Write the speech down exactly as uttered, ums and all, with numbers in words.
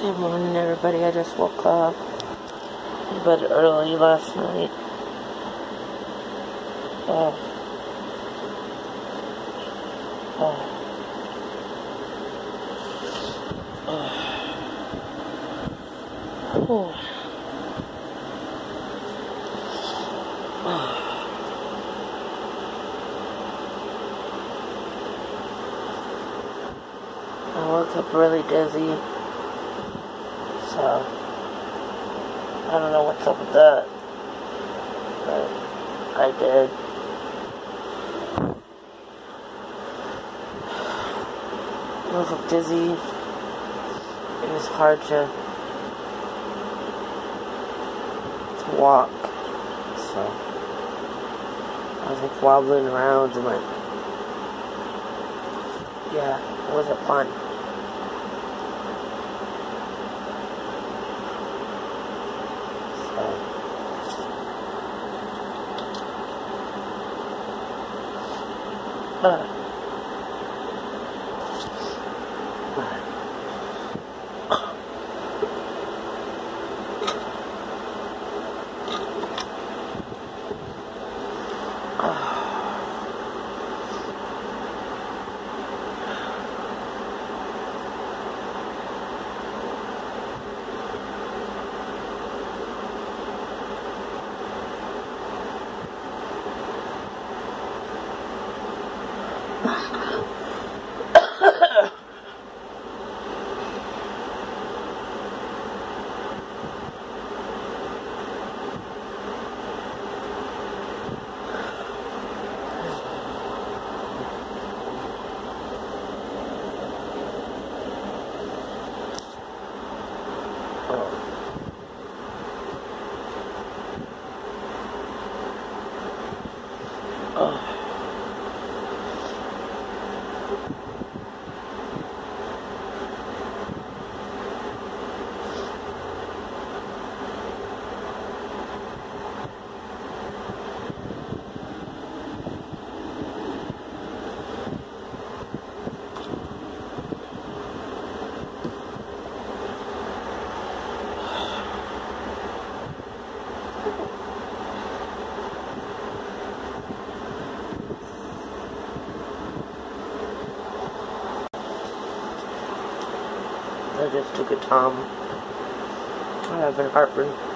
Good morning, everybody. I just woke up a bit early last night. Oh. Oh. Oh. Oh. I woke up really dizzy, so I don't know what's up with that, but I did. I woke up dizzy. It was hard to to walk, so I was like wobbling around and like, yeah, it wasn't fun. Uh. Oh. I just took a Tom. I have an heartburn.